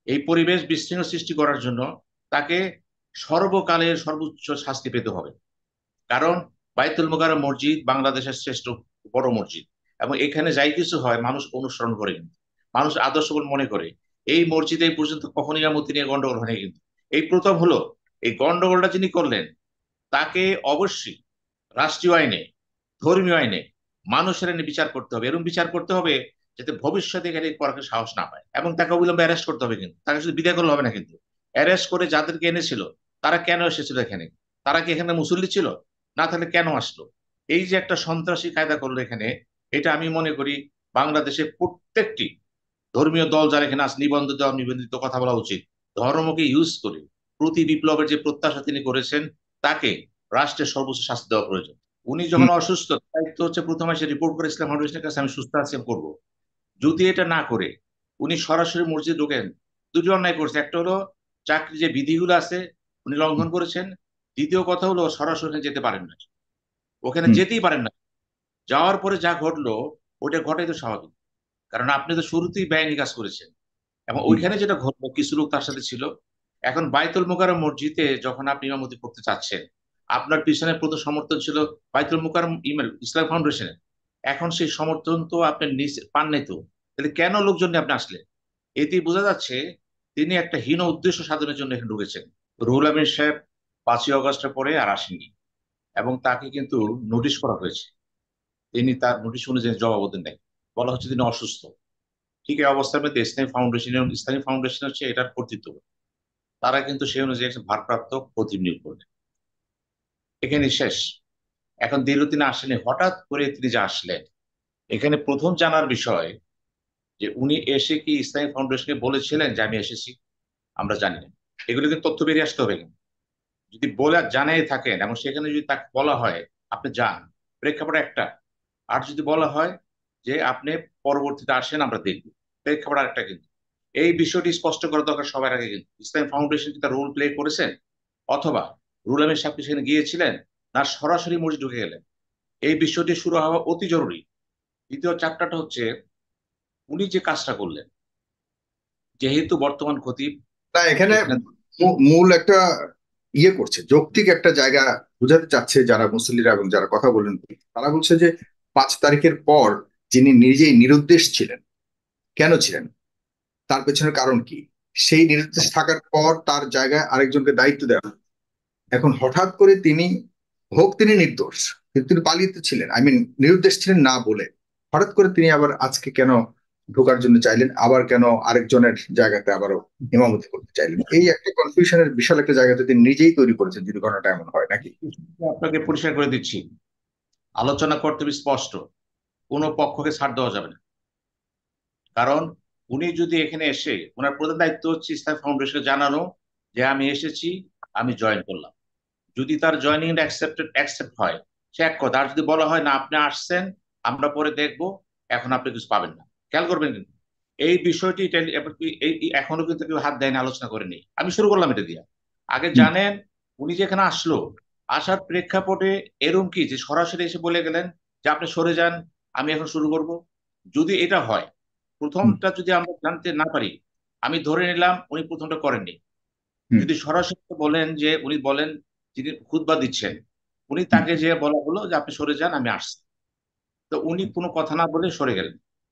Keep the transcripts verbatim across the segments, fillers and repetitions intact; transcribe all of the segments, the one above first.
এই পরিবেশ বিশৃঙ্খল সৃষ্টি করার জন্য তাকে সর্বকালের সর্বোচ্চ শাস্তি পেতে হবে। কারণ বাইতুল মোকাররম মসজিদ বাংলাদেশের শ্রেষ্ঠ বড় মসজিদ, এবং এখানে যাই কিছু হয় মানুষ অনুসরণ করে, কিন্তু মানুষ আদর্শ বলে মনে করে। এই মসজিদে এই পর্যন্ত কখনই ইমামতি নিয়ে গন্ডগোল হয়নি, কিন্তু এই প্রথম হলো। এই গন্ডগোলটা যিনি করলেন তাকে অবশ্যই রাষ্ট্রীয় আইনে, ধর্মীয় আইনে, মানুষের আইনে বিচার করতে হবে, এরকম বিচার করতে হবে যাতে ভবিষ্যতে এখানে করার সাহস না পায়, এবং তাকে অবিলম্বে অ্যারেস্ট করতে হবে। কিন্তু তাকে শুধু বিদায় করলে হবে না, কিন্তু অ্যারেস্ট করে যাদেরকে এনেছিল তারা কেন এসেছিল এখানে, তারা কি এখানে মুসল্লি ছিল, না থাকলে কেন আসলো? এই যে একটা সন্ত্রাসী কায়দা করলো এখানে, এটা আমি মনে করি বাংলাদেশে প্রত্যেকটি ধর্মীয় দল যারা এখানে আছে, নিবন্ধিত নিবন্ধিত কথা বলা উচিত। ধর্মকে ইউজ করে প্রতি বিপ্লবের যে প্রত্যাশা তিনি করেছেন, তাকে রাষ্ট্রের সর্বোচ্চ শাস্তি দেওয়া প্রয়োজন। উনি যখন অসুস্থ, দায়িত্ব হচ্ছে প্রথমে এসে রিপোর্ট করে ইসলাম ফাউন্ডেশনের কাছে আমি সুস্থ আছি, আমি করবো। যদি এটা না করে উনি সরাসরি মসজিদ ঢোকেন, দুটি অন্যায় করছে। একটা হলো চাকরি যে বিধিগুলো আছে উনি লঙ্ঘন করেছেন। দ্বিতীয় কথা হলো সরাসরি ওখানে যেতে পারেন না, ওখানে হুম যেতেই পারেন না। যাওয়ার পরে যা ঘটলো ওটা ঘটাই তো স্বাভাবিক, কারণ আপনি তো শুরুতেই বেআইনি কাজ করেছেন। এবং হুম ওইখানে যেটা ঘটলো, কিছু লোক তার সাথে ছিল। এখন বাইতুল মোকাররম মসজিদে যখন আপনি ইমামতি করতে চাচ্ছেন, আপনার পিছনে প্রথম সমর্থন ছিল বাইতুল মোকাররম ইমেল ইসলাম ফাউন্ডেশনের। এখন সেই সমর্থন তো আপনি নিচ- পান নাই তো, তাহলে কেন লোকজন নিয়ে আপনি আসলেন? এতেই বোঝা যাচ্ছে তিনি একটা হীন উদ্দেশ্য সাধনের জন্য এখানে ঢুকেছেন। রুহুল আমিন সাহেব পাঁচই অগস্টের পরে আর আসেননি, এবং তাকে কিন্তু নোটিশ করা হয়েছে। তিনি তার নোটিশ অনুযায়ী জবাব দেন নাই। বলা হচ্ছে তিনি অসুস্থ। ঠিক এই অবস্থার মধ্যে ইসলামী ফাউন্ডেশন, এবং ইসলামী ফাউন্ডেশন হচ্ছে এটার কর্তৃত্ব, তারা কিন্তু সেই অনুযায়ী একটা ভারপ্রাপ্ত খতিব নিয়োগ করলেন। এখানে শেষ। এখন দীর্ঘদিন আসেনি, হঠাৎ করে তিনি যে আসলেন, এখানে প্রথম জানার বিষয় যে উনি এসে কি ইসলামী ফাউন্ডেশনকে বলেছিলেন যে আমি এসেছি? আমরা জানি না। এগুলো কিন্তু তথ্য বেরিয়ে আসতে হবে। কিন্তু যদি বলে জানাই থাকেন এবং সেখানে যদি তাকে বলা হয় আপনি যান, প্রেক্ষাপট একটা। আর যদি বলা হয় যে আপনি পরবর্তীতে আসেন আমরা দেখব, প্রেক্ষাপট আরেকটা। কিন্তু এই বিষয়টি স্পষ্ট করা দরকার সবার আগে। কিন্তু ইসলাম ফাউন্ডেশন কি তার রোল প্লে করেছেন, অথবা রুল আমিন সাহেব কি সেখানে গিয়েছিলেন, না সরাসরি মসজিদ ঢুকে গেলেন? এই বিষয়টি শুরু হওয়া অতি জরুরি। দ্বিতীয় চ্যাপ্টারটা হচ্ছে উনি যে কাজটা করলেন, যেহেতু বর্তমান খতিব না, এখানে এখানে। মূ- মূল একটা ইয়ে করছে, যৌক্তিক একটা জায়গা বোঝাতে চাচ্ছে যারা মুসল্লিরা এবং যারা কথা বলেন। তারা বলছে যে পাঁচ তারিখের পর যিনি নিজেই নিরুদ্দেশ ছিলেন, কেন ছিলেন, তার পেছনের কারণ কি? সেই নিরুদ্দেশ থাকার পর তার জায়গায় আরেকজনকে দায়িত্ব দেওয়া হয়। এখন হঠাৎ করে তিনি, হোক তিনি নির্দোষ, কিন্তু তিনি পালিত ছিলেন, আই মিন নিরুদ্দেশ ছিলেন না বলে হঠাৎ করে তিনি আবার আজকে কেন ঢোকার জন্য চাইলেন, আবার কেন আরেকজনের জায়গাতে আবারও ইমামতি করতে চাইলেন? এই একটা কনফিউশনের বিশাল একটা জায়গাতে তিনি নিজেই তৈরি করেছেন, যদি ঘটনাটা এমন হয় নাকি। আপনাকে পরিষ্কার করে দিচ্ছি, আলোচনা করতে হবে স্পষ্ট। কোনো পক্ষকে ছাড় দেওয়া যাবে না। কারণ উনি যদি এখানে এসে, ওনার প্রধান দায়িত্ব হচ্ছে ইসলাম ফাউন্ডেশনকে জানানো যে আমি এসেছি, আমি জয়েন করলাম। যদি তার জয়নিং অ্যাকসেপ্টেড অ্যাকসেপ্ট হয়, সে এক কথা। আর যদি বলা হয় না আপনি আসছেন, আমরা পরে দেখব, এখন আপনি কিছু পাবেন না। খেয়াল করবেন কিন্তু এই বিষয়টি টেলি- এমনকি এই এই এখনো কিন্তু কেউ হাত দেয়নি, আলোচনা করেনি। আমি শুরু করলাম এটা দিয়ে। আগে হুম জানেন উনি যেখানে আসলো, আসার প্রেক্ষাপটে এরকম কি যে সরাসরি এসে বলে গেলেন যে আপনি সরে যান, আমি এখন শুরু করব? যদি এটা হয়, হুম প্রথমটা যদি আমরা জানতে না পারি, আমি ধরে নিলাম উনি প্রথমটা করেননি। হুম যদি সরাসরি বলেন যে উনি বলেন, যিনি খুতবা দিচ্ছেন উনি, হুম তাকে যে বলা হলো যে আপনি সরে যান আমি আসছি, তো উনি কোনো কথা না বলে সরে গেলেন।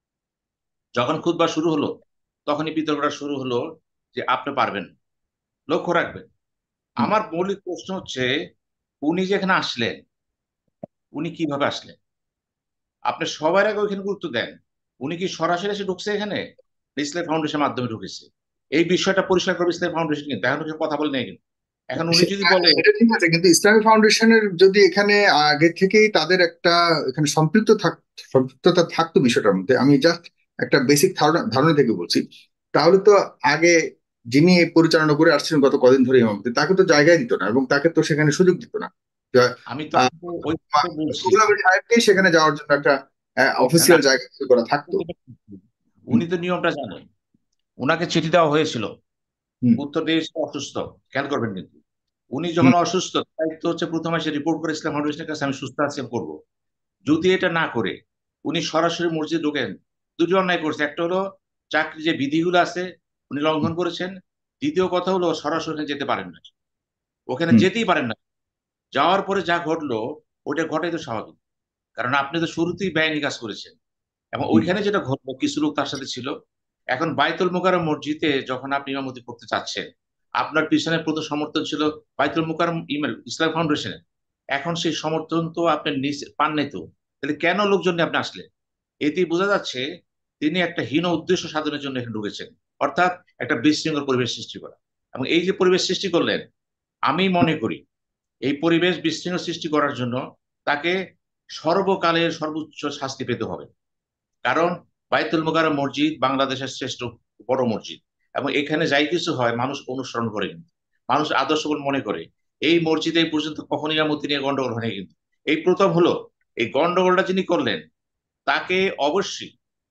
যখন খুতবা শুরু হলো তখনই বিতর্কটা শুরু হলো যে আপনি পারবেন না। লক্ষ্য রাখবেন, হুম। আমার মৌলিক প্রশ্ন হচ্ছে উনি যেখানে আসলেন, উনি কিভাবে আসলেন? আপনি সবার আগে ওইখানে গুরুত্ব দেন। উনি কি সরাসরি এসে ঢুকছে এখানে, ইসলাম ফাউন্ডেশনের মাধ্যমে ঢুকেছে? এই বিষয়টা পরিষ্কার করবে ইসলাম ফাউন্ডেশন, কিন্তু এখন কিছু কথা বলে নেই। কিন্তু এখন উনি যদি সেটা বলে। সেটা ঠিক আছে, কিন্তু ইসলামী ফাউন্ডেশনের যদি এখানে আগে থেকেই তাদের একটা এখানে সম্পৃক্ত থাক সম্পৃক্ততা থাকতো বিষয়টার মধ্যে, আমি জাস্ট একটা বেসিক ধারণা ধারণা থেকে বলছি, তাহলে তো আগে যিনি এই পরিচালনা করে আসছেন গত কদিন ধরে ইমামতি, তাকে তো জায়গায় দিত না এবং তাকে তো সেখানে সুযোগ দিত না। যা- আমি তো আহ, ওই কথাই বলছি। রুহুল আমিন সাহেবকেই সেখানে যাওয়ার জন্য একটা না না, অফিসিয়াল জায়গা তৈরি করা থাকতো। হুম উনি তো নিয়মটা জানেন। উনাকে চিঠি দেওয়া হয়েছিল, হুম উত্তর দিয়েছে অসুস্থ। খেয়াল করবেন কিন্তু উনি হুম যখন অসুস্থ, দায়িত্ব হচ্ছে প্রথমে এসে রিপোর্ট করে ইসলাম ফাউন্ডেশনের কাছে আমি সুস্থ আছি, আমি করবো। যদি এটা না করে উনি সরাসরি মসজিদ ঢোকেন, দুটি অন্যায় করছে। একটা হলো চাকরি যে বিধিগুলো আছে উনি লঙ্ঘন করেছেন। দ্বিতীয় কথা হলো সরাসরি ওখানে যেতে পারেন না, ওখানে হুম যেতেই পারেন না। যাওয়ার পরে যা ঘটলো ওটা ঘটাই তো স্বাভাবিক, কারণ আপনি তো শুরুতেই বেআইনি কাজ করেছেন। এবং হুম ওইখানে যেটা ঘটলো, কিছু লোক তার সাথে ছিল। এখন বাইতুল মোকাররম মসজিদে যখন আপনি ইমামতি করতে চাচ্ছেন, আপনার পিছনে প্রথম সমর্থন ছিল বাইতুল মোকাররম ইমেল ইসলাম ফাউন্ডেশনের। এখন সেই সমর্থন তো আপনি নিচ- পান নাই তো, তাহলে কেন লোকজন নিয়ে আপনি আসলেন? এতেই বোঝা যাচ্ছে তিনি একটা হীন উদ্দেশ্য সাধনের জন্য এখানে ঢুকেছেন, অর্থাৎ একটা বিশৃঙ্খল পরিবেশ সৃষ্টি করা। এবং এই যে পরিবেশ সৃষ্টি করলেন, আমি মনে করি এই পরিবেশ বিশৃঙ্খল সৃষ্টি করার জন্য তাকে সর্বকালের সর্বোচ্চ শাস্তি পেতে হবে। কারণ বাইতুল মোকাররম মসজিদ বাংলাদেশের শ্রেষ্ঠ বড় মসজিদ, এবং এখানে যাই কিছু হয় মানুষ অনুসরণ করে, কিন্তু মানুষ আদর্শ বলে মনে করে। এই মসজিদে এই পর্যন্ত কখনো ইমামতি নিয়ে গন্ডগোল হয়নি, কিন্তু এই প্রথম হলো। এই গন্ডগোলটা যিনি করলেন তাকে অবশ্যই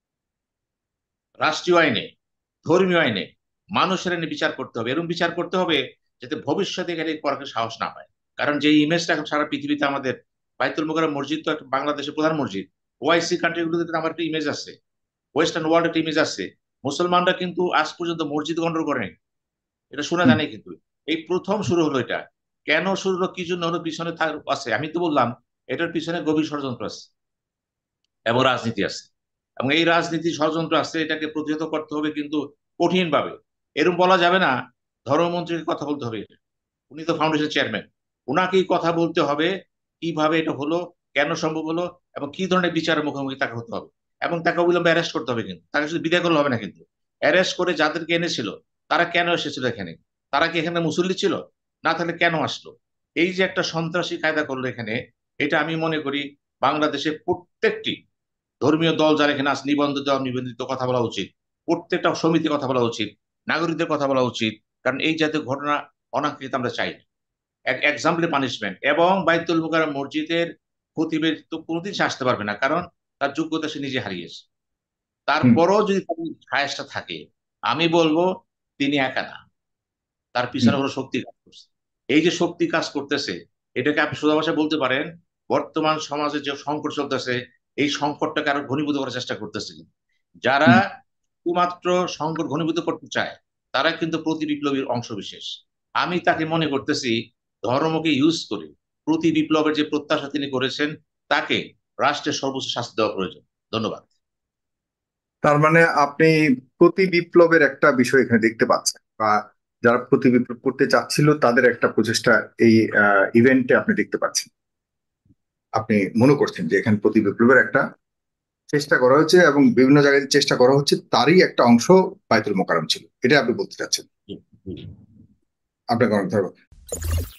রাষ্ট্রীয় আইনে, ধর্মীয় আইনে মানুষের আইনে বিচার করতে হবে, এরকম বিচার করতে হবে যাতে ভবিষ্যতে এখানে করার সাহস না পায়। কারণ যে ইমেজটা এখন সারা পৃথিবীতে আমাদের, বাইতুল মোকাররম মসজিদ তো একটা বাংলাদেশের প্রধান মসজিদ। ওআইসি কান্ট্রিগুলোতে আমার একটা ইমেজ আছে, ওয়েস্টার্ন ওয়ার্ল্ড একটা ইমেজ আছে। মুসলমানরা কিন্তু আজ পর্যন্ত মসজিদ গন্ডগোল করেনি, এটা শোনা হুম জানে। কিন্তু এই প্রথম শুরু হলো এটা। কেন শুরু হলো, কি জন্য হলো, পিছনে থাক- আছে। আমি তো বললাম এটার পিছনে গভীর ষড়যন্ত্র আছে এবং রাজনীতি আছে। এবং এই রাজনীতি ষড়যন্ত্র আছে, এটাকে প্রতিহত করতে হবে কিন্তু কঠিন ভাবে। এরকম বলা যাবে না ধর্মমন্ত্রীকে কথা বলতে হবে, উনি তো ফাউন্ডেশন চেয়ারম্যান, উনাকেই কথা বলতে হবে কিভাবে এটা হলো, কেন সম্ভব হলো, এবং কি ধরনের বিচারের মুখোমুখি তাকে হতে হবে। এবং তাকে অবিলম্বে অ্যারেস্ট করতে হবে, কিন্তু তাকে শুধু বিদায় করলে হবে না, কিন্তু অ্যারেস্ট করে যাদেরকে এনেছিল তারা কেন এসেছিল এখানে, তারা কি এখানে মুসল্লি ছিল? না থাকলে কেন আসলো? এই যে একটা সন্ত্রাসী কায়দা করলো এখানে, এটা আমি মনে করি বাংলাদেশে প্রত্যেকটি ধর্মীয় দল যারা এখানে আছে, নিবন্ধিত নিবন্ধিত কথা বলা উচিত, প্রত্যেকটা সমিতি কথা বলা উচিত, নাগরিকদের কথা বলা উচিত। কারণ এই জাতীয় ঘটনা অনাকাঙ্ক্ষিত আমরা চাই না। এক এক্সাম্পলি পানিশমেন্ট। এবং বাইতুল মুকাররম মসজিদের খতিবের তো কোনোদিন সে আসতে পারবে না, কারণ তার যোগ্যতা সে নিজে হারিয়েছে। হুম তারপরও যদি তার সায়সটা থাকে, আমি বলবো তিনি একা না, তার হুম পিছনে কোনো শক্তি কাজ করছে। এই যে শক্তি কাজ করতেছে, এটাকে আপনি সোজা ভাষায় বলতে পারেন বর্তমান সমাজে যে সংকট চলতেছে, এই সংকটটাকে আরো ঘনীভূত করার চেষ্টা করতেছে। যারা হুম শুধুমাত্র সংকট ঘনীভূত করতে চায়, তারা কিন্তু প্রতি বিপ্লবীর অংশ বিশেষ। আমি তাকে মনে করতেছি ধর্মকে ইউজ করে প্রতি বিপ্লবের যে প্রত্যাশা তিনি করেছেন, তাকে রাষ্ট্রের সর্বোচ্চ শাস্তি দেওয়া প্রয়োজন। ধন্যবাদ। তার মানে আপনি প্রতি বিপ্লবের একটা বিষয় এখানে দেখতে পাচ্ছেন, বা যারা প্রতি বিপ্লব করতে চাচ্ছিল তাদের একটা প্রচেষ্টা এই ইভেন্টে আপনি দেখতে পাচ্ছেন। আপনি মনে করছেন যে এখানে প্রতি বিপ্লবের একটা চেষ্টা করা হচ্ছে এবং বিভিন্ন জায়গায় যে চেষ্টা করা হচ্ছে তারই একটা অংশ বাইতুল মোকাররম ছিল, এটা আপনি বলতে চাচ্ছেন। জি, জি। আপনাকে অনেক ধন্যবাদ।